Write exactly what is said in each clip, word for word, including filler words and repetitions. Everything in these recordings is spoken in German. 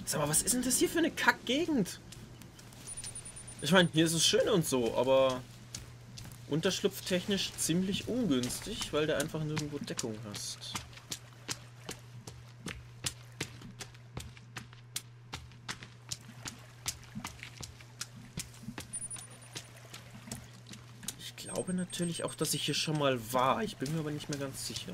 Sag mal, was ist denn das hier für eine Kackgegend? Ich meine, hier ist es schön und so, aber unterschlupftechnisch ziemlich ungünstig, weil du einfach nirgendwo Deckung hast. Ich glaube natürlich auch, dass ich hier schon mal war. Ich bin mir aber nicht mehr ganz sicher.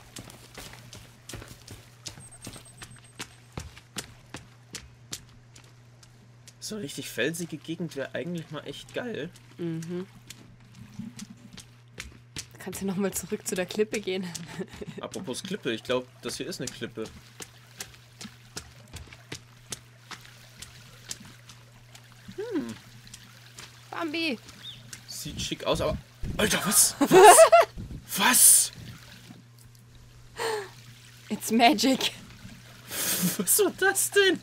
So eine richtig felsige Gegend wäre eigentlich mal echt geil. Mhm. Kannst du nochmal zurück zu der Klippe gehen? Apropos Klippe, ich glaube, das hier ist eine Klippe. Hm. Bambi! Sieht schick aus, aber... Alter, was? Was? Was? It's magic! Was war das denn?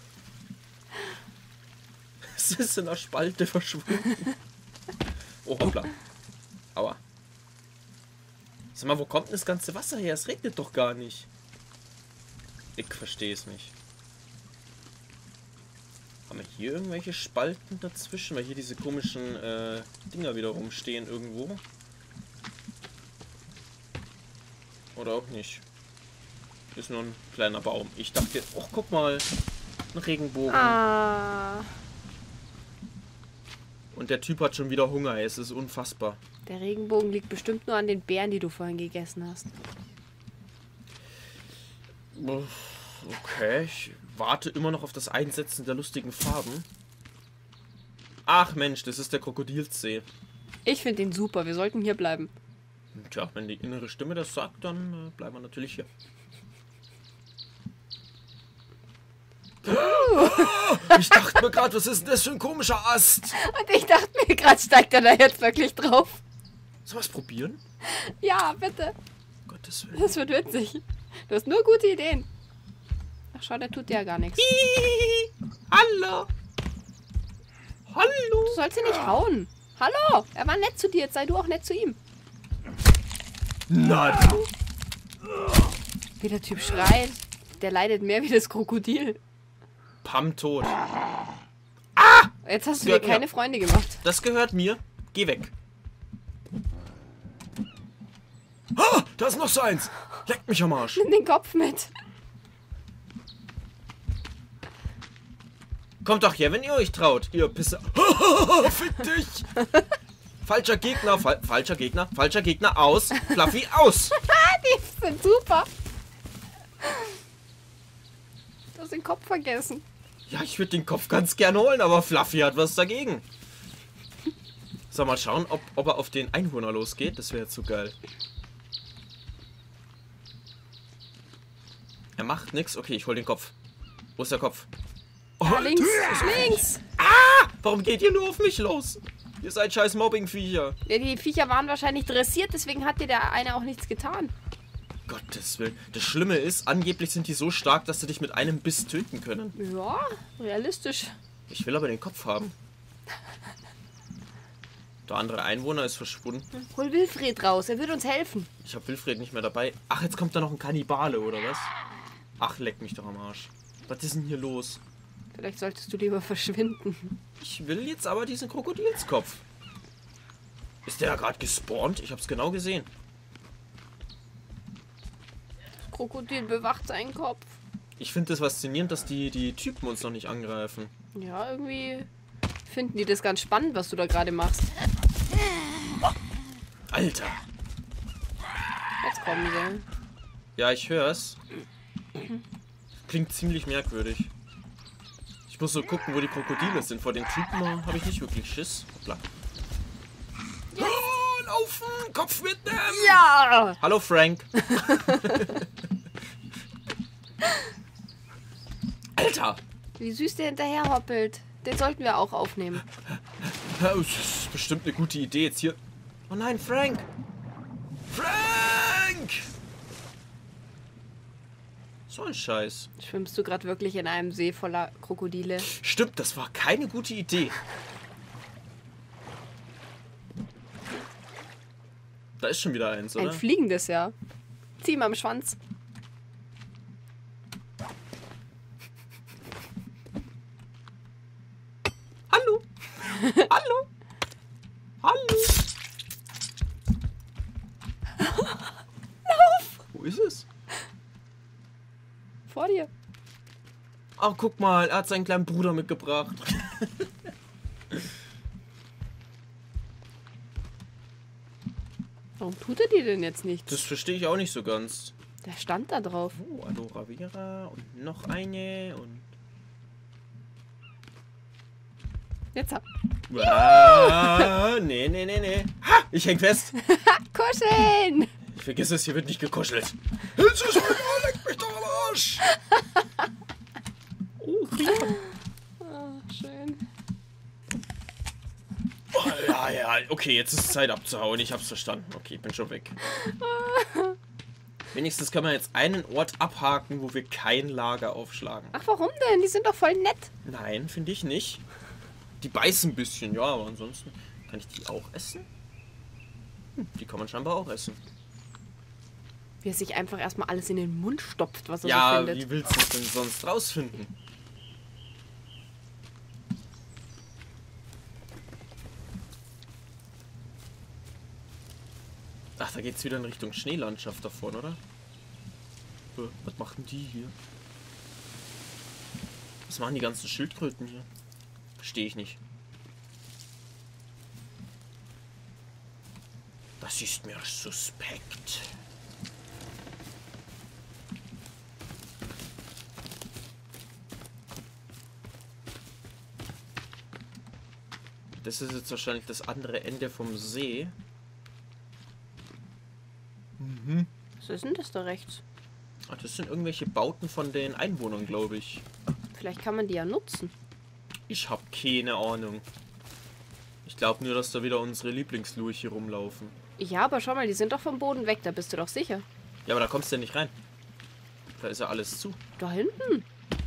Es ist in der Spalte verschwunden. Oh, hoppla. Aua. Sag mal, wo kommt denn das ganze Wasser her? Es regnet doch gar nicht. Ich verstehe es nicht. Haben wir hier irgendwelche Spalten dazwischen? Weil hier diese komischen äh, Dinger wieder rumstehen irgendwo. Oder auch nicht. Ist nur ein kleiner Baum. Ich dachte, oh, guck mal. Ein Regenbogen. Ah. Und der Typ hat schon wieder Hunger. Es ist unfassbar. Der Regenbogen liegt bestimmt nur an den Beeren, die du vorhin gegessen hast. Okay, ich warte immer noch auf das Einsetzen der lustigen Farben. Ach Mensch, das ist der Krokodilsee. Ich finde ihn super, wir sollten hier bleiben. Tja, wenn die innere Stimme das sagt, dann äh, bleiben wir natürlich hier. Ich dachte mir gerade, was ist denn das für ein komischer Ast? Und ich dachte mir gerade, steigt er da jetzt wirklich drauf? Soll was probieren? Ja, bitte. Um Gottes Willen. Das wird witzig. Du hast nur gute Ideen. Ach schau, der tut ja gar nichts. Hihi. Hallo. Hallo. Du sollst ihn nicht hauen. Hallo, er war nett zu dir, jetzt sei du auch nett zu ihm. Nein. Wie der Typ schreit. Der leidet mehr wie das Krokodil. Pam tot. Jetzt hast du Gehört dir keine mir. Freunde gemacht. Das gehört mir. Geh weg. Ah, da ist noch so eins. Leck mich am Arsch. Nimm den Kopf mit. Kommt doch her, wenn ihr euch traut. Ihr Pisse. Fick dich. Falscher Gegner, fa falscher Gegner, falscher Gegner, aus. Fluffy, aus. Die sind super. Du hast den Kopf vergessen. Ja, ich würde den Kopf ganz gern holen, aber Fluffy hat was dagegen. So, mal schauen, ob, ob er auf den Einwohner losgeht. Das wäre jetzt so geil. Er macht nichts. Okay, ich hol den Kopf. Wo ist der Kopf? Oh, Ja, links, links. Ah! Warum geht ihr nur auf mich los? Ihr seid scheiß Mobbing-Viecher. Ja, die Viecher waren wahrscheinlich dressiert, deswegen hat dir der eine auch nichts getan. Gottes Willen. Das Schlimme ist, angeblich sind die so stark, dass sie dich mit einem Biss töten können. Ja, realistisch. Ich will aber den Kopf haben. Der andere Einwohner ist verschwunden. Hol Wilfried raus, er wird uns helfen. Ich habe Wilfried nicht mehr dabei. Ach, jetzt kommt da noch ein Kannibale, oder was? Ach, leck mich doch am Arsch. Was ist denn hier los? Vielleicht solltest du lieber verschwinden. Ich will jetzt aber diesen Krokodilskopf. Ist der gerade gespawnt? Ich hab's genau gesehen. Das Krokodil bewacht seinen Kopf. Ich finde es das faszinierend, dass die, die Typen uns noch nicht angreifen. Ja, irgendwie finden die das ganz spannend, was du da gerade machst. Alter. Jetzt kommen sie. Ja, ich hör's. Klingt ziemlich merkwürdig. Ich muss so gucken, wo die Krokodile sind. Vor den Typen habe ich nicht wirklich Schiss. Hoppla. Oh, laufen! Kopf mitnehmen! Ja! Hallo Frank. Alter! Wie süß der hinterher hoppelt. Den sollten wir auch aufnehmen. Das ist bestimmt eine gute Idee jetzt hier. Oh nein, Frank! Frank! So ein Scheiß. Schwimmst du gerade wirklich in einem See voller Krokodile? Stimmt, das war keine gute Idee. Da ist schon wieder eins, oder? Ein fliegendes, ja. Zieh mal am Schwanz. Hallo. Hallo. Lauf! Wo ist es? Vor dir. Ach, guck mal, er hat seinen kleinen Bruder mitgebracht. Warum tut er dir denn jetzt nichts? Das verstehe ich auch nicht so ganz. Der stand da drauf. Oh, Aloe Vera und noch eine und... Jetzt hab. Ah, nee, nee, nee, nee. Ha, ich häng fest. Kuscheln! Ich vergesse es, hier wird nicht gekuschelt. Jetzt ist leck mich doch am Arsch. Oh, Creeper. Oh, schön. Oh, ja, ja, okay, jetzt ist es Zeit abzuhauen. Ich hab's verstanden. Okay, ich bin schon weg. Wenigstens kann man jetzt einen Ort abhaken, wo wir kein Lager aufschlagen. Ach, warum denn? Die sind doch voll nett. Nein, finde ich nicht. Die beißen ein bisschen, ja, aber ansonsten kann ich die auch essen? Hm, die kann man scheinbar auch essen. Wie er sich einfach erstmal alles in den Mund stopft, was er so Ja, findet. wie willst du es denn sonst rausfinden? Ach, da geht's wieder in Richtung Schneelandschaft davon, oder? Äh, Was machen die hier? Was machen die ganzen Schildkröten hier? Verstehe ich nicht. Das ist mir suspekt. Das ist jetzt wahrscheinlich das andere Ende vom See. Mhm. Was ist denn das da rechts? Ach, das sind irgendwelche Bauten von den Einwohnern, glaube ich. Vielleicht kann man die ja nutzen. Ich habe keine Ahnung. Ich glaube nur, dass da wieder unsere Lieblingslurche rumlaufen. Ja, aber schau mal, die sind doch vom Boden weg, da bist du doch sicher. Ja, aber da kommst du ja nicht rein. Da ist ja alles zu. Da hinten.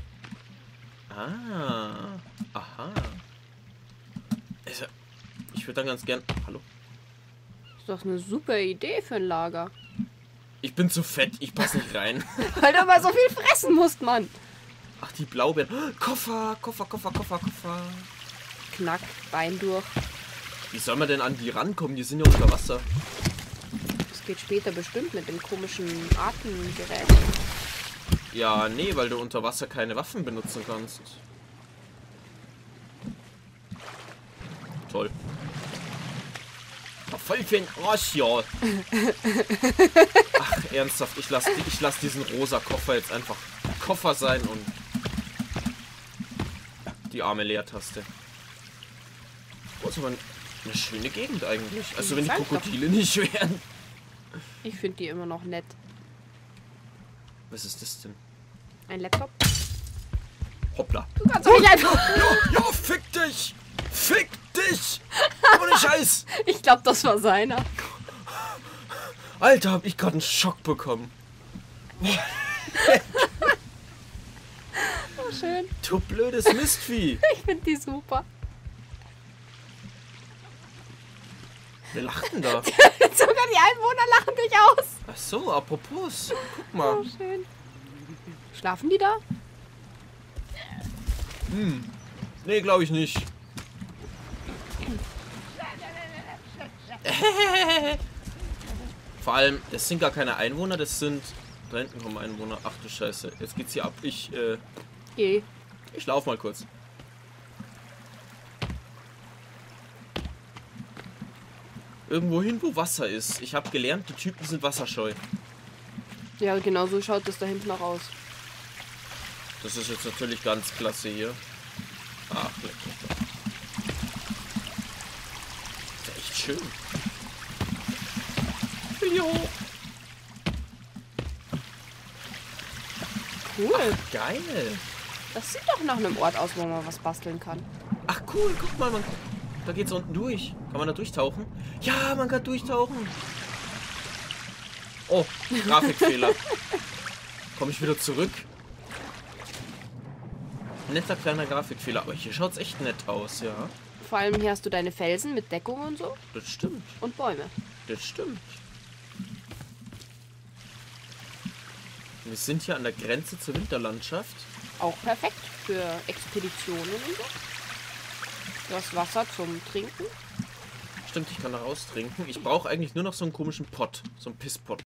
Ah. Aha. Also, ich würde dann ganz gern... Hallo? Ist doch eine super Idee für ein Lager. Ich bin zu fett, ich passe nicht rein. Weil du mal so viel fressen musst, Mann. Ach, die Blaubeeren. Koffer, Koffer, Koffer, Koffer, Koffer. Knack, Bein durch. Wie soll man denn an die rankommen? Die sind ja unter Wasser. Das geht später bestimmt mit dem komischen Atemgerät. Ja, nee, weil du unter Wasser keine Waffen benutzen kannst. Toll. Ach, voll für ein Arsch, ja. Ach, ernsthaft, ich lasse ich lass diesen rosa Koffer jetzt einfach Koffer sein und die arme Leertaste. Oh, ist aber eine schöne Gegend eigentlich. Also wenn die Krokodile nicht wären. Ich finde die immer noch nett. Was ist das denn? Ein Laptop? Hoppla. Du kannst doch nicht einfach... Ja, ja, fick dich! Fick dich! Ohne Scheiß! Ich glaube, das war seiner. Alter, hab ich gerade einen Schock bekommen. Oh, schön. Du blödes Mistvieh. Ich finde die super. Wer lacht denn da? Sogar die Einwohner lachen dich aus. Ach so, apropos. Guck Oh, mal. schön. Schlafen die da? Hm. Nee, glaube ich nicht. Vor allem, das sind gar keine Einwohner, das sind... Da hinten kommen Einwohner. Ach du Scheiße. Jetzt geht's hier ab. Ich, äh... Geh. Ich lauf mal kurz. Irgendwo hin, wo Wasser ist. Ich habe gelernt, die Typen sind wasserscheu. Ja, genau so schaut das da hinten auch aus. Das ist jetzt natürlich ganz klasse hier. Ach, leck mich doch. Das ist echt schön. Jo. Cool. Geil. Das sieht doch nach einem Ort aus, wo man was basteln kann. Ach cool, guck mal, man, da geht's unten durch. Kann man da durchtauchen? Ja, man kann durchtauchen. Oh, Grafikfehler. Komme ich wieder zurück? Netter kleiner Grafikfehler, aber hier schaut's echt nett aus, ja. Vor allem hier hast du deine Felsen mit Deckung und so. Das stimmt, Und Bäume. das stimmt. Wir sind hier an der Grenze zur Winterlandschaft. Auch perfekt für Expeditionen und so. Du hast Wasser zum Trinken? Stimmt, ich kann da raus trinken. Ich brauche eigentlich nur noch so einen komischen Pott. So einen Pisspott.